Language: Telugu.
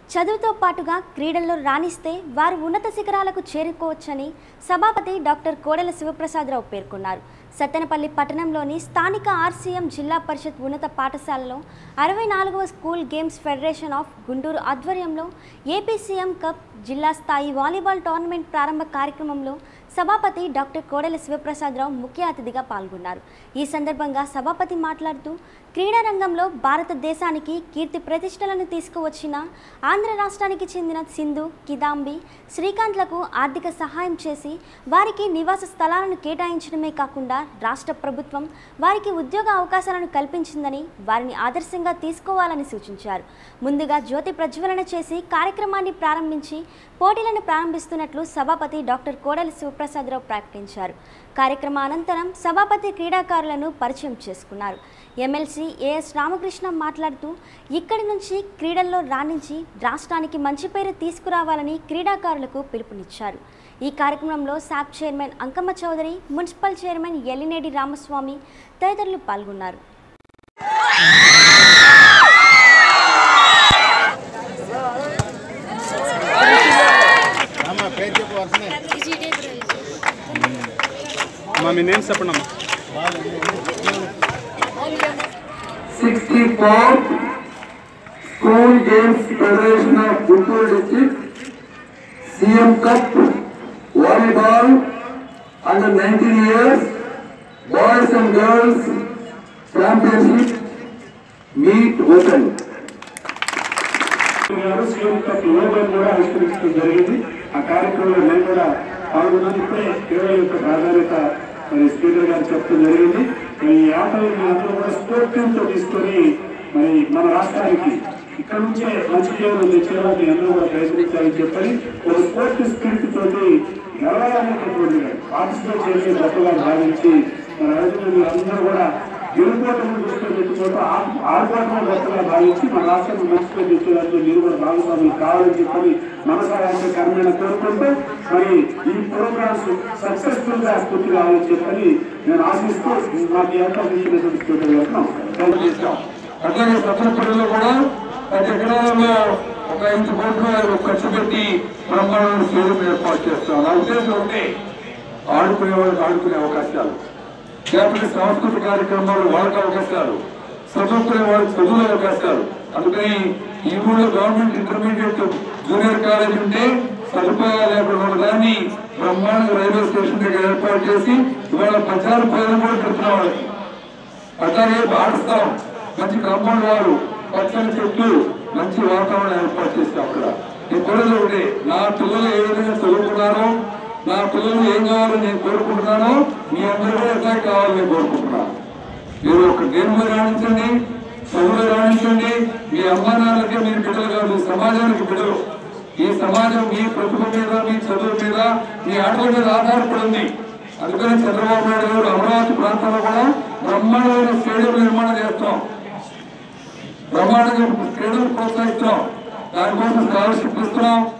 చదువుతో పాటుగా క్రీడల్లో రాణిస్తే వారు ఉన్నత శిఖరాలకు చేరుకోవచ్చని సభాపతి డాక్టర్ కోడెల శివప్రసాదరావు పేర్కొన్నారు. సత్తెనపల్లి పట్టణంలోని స్థానిక ఆర్సీఎం జిల్లా పరిషత్ ఉన్నత పాఠశాలలో 64వ school games federation of Guntur ఆధ్వర్యంలో ఏపీ సీఎం కప్ జిల్లా స్థాయి వాలీబాల్ టోర్నమెంట్ ప్రారంభ కార్యక్రమంలో సభాపతి డాక్టర్ కోడెల శివప్రసాదరావు ముఖ్య అతిథిగా పాల్గొన్నారు. ఈ సందర్భంగా సభాపతి మాట్లాడుతూ క్రీడా రంగంలో భారతదేశానికి కీర్తి ప్రతిష్టలను తీసుకువచ్చిన ఆంధ్ర రాష్ట్రానికి చెందిన సింధు, కిదాంబి, శ్రీకాంత్లకు ఆర్థిక సహాయం చేసి వారికి నివాస స్థలాలను కేటాయించడమే కాకుండా రాష్ట్ర ప్రభుత్వం వారికి ఉద్యోగ అవకాశాలను కల్పించిందని వారిని ఆదర్శంగా తీసుకోవాలని సూచించారు. ముందుగా జ్యోతి ప్రజ్వలన చేసి కార్యక్రమాన్ని ప్రారంభించి పోటీలను ప్రారంభిస్తున్నట్లు సభాపతి డాక్టర్ కోడెల శివప్రసాదరావు ప్రకటించారు. కార్యక్రమ అనంతరం సభాపతి క్రీడాకారులను పరిచయం చేసుకున్నారు. ఎమ్మెల్సీ ఏఎస్ రామకృష్ణ మాట్లాడుతూ ఇక్కడి నుంచి క్రీడల్లో రాణించి రాష్ట్రానికి మంచి పేరు తీసుకురావాలని క్రీడాకారులకు పిలుపునిచ్చారు. ఈ కార్యక్రమంలో SAAP chairman Ankamma Chowdary, municipal chairman Ellinedi Ramaswamy తదితరులు పాల్గొన్నారు. మీ నేమ్ చెప్పండి అమ్మా. 64th School Games Federation of Guntur District CM Cup Volleyball under 19 years Boys and Girls Championship meet open. CM Cup logo కూడా ఆవిష్కరించడం జరిగింది. ఆ కార్యక్రమంలో నేను కూడా పాల్గొన్నాను. ఇప్పుడే క్రీడల యొక్క ప్రాధాన్యత మరి స్పీకర్ గారు చెప్పడం జరిగింది. ఈ ఆటలు అందరూ కూడా స్ఫూర్తితో తీసుకొని మరి మన రాష్ట్రానికి ఇక్కడ నుంచే మంచి పేరు తెచ్చేవాళ్ళకి అందరూ కూడా ప్రయత్నించాలని చెప్పని ఒక స్పోర్ట్ స్పిరిట్ తోటి గెలవాలనేటటువంటి పార్టిసిపేట్ చేసి గొప్పగా భావించి మన రైతులు అందరూ కూడా గెలుపోవటం దృష్టిలో పెట్టుకోవడం ఆడుకోవడం గొప్పగా భావించి మన రాష్ట్రాన్ని మంచి పేరు తెచ్చేదానికి మీరు కూడా భాగస్వాములు కావాలని చెప్పని మనసారాన్ని కర్మేణ కోరుకుంటూ మరి ఈ ప్రోగ్రామ్స్ సక్సెస్ఫుల్ గా పూర్తి కావాలని చెప్పని నేను ఆశిస్తూ నాకు ఈ అవకాశం ఇచ్చినటువంటి స్పీకర్ గారు చేస్తాం. అట్లాగే సత్తెనపల్లిలో కూడా 10 ఎకరాలలో ఒక 5 కోట్ల ఖర్చు పెట్టి బ్రహ్మాండమైన స్టేడియం ఏర్పాటు చేస్తాం. నా ఉద్దేశం ఉంటే ఆడుకునే వాళ్ళకి ఆడుకునే అవకాశాలు, లేకపోతే సాంస్కృతిక కార్యక్రమాలు వాళ్ళకి అవకాశాలు, చదువుకునే వాళ్ళకి చదువుల అవకాశాలు. అందుకని ఈ ఊళ్ళో గవర్నమెంట్ ఇంటర్మీడియట్ జూనియర్ కాలేజ్ ఉంటే సదుపాయాలు లేకుండా దాన్ని బ్రహ్మాండ రైల్వే స్టేషన్ దగ్గర ఏర్పాటు చేసి ఇవాళ 14 పైన కూడా పెడుతున్న వాళ్ళకి అట్లాగే ఆడుస్తాం. మంచి కాంపౌండ్ వారు, పచ్చని చెట్లు, మంచి వాతావరణం ఏర్పాటు చేస్తాం. అక్కడ నేను కోరేది ఒకటి, నా పిల్లలు ఏ విధంగా చదువుకున్నారో, నా పిల్లలు ఏం కావాలని నేను కోరుకుంటున్నానో మీ అందరూ కూడా ఎట్లా కావాలని నేను కోరుకుంటున్నాను. మీరు ఒక గేమ్లో రాణించండి, చదువులో రాణించండి. మీ అమ్మా నాన్నలకే మీరు బిడ్డలు కాదు, మీ సమాజానికి బిడ్డలు. ఈ సమాజం మీ ప్రతిభ మీద, మీ చదువు మీద, మీ ఆటల మీద ఆధారపడి ఉంది. అందుకని చంద్రబాబు నాయుడు గారు అమరావతి ప్రాంతంలో కూడా బ్రహ్మాండమైన స్టేడియం నిర్మాణం చేస్తాం, బ్రహ్మాండంగా క్రీడలు ప్రోత్సహిస్తాం, దానికోసం స్కాలర్షిప్ ఇస్తున్నాం.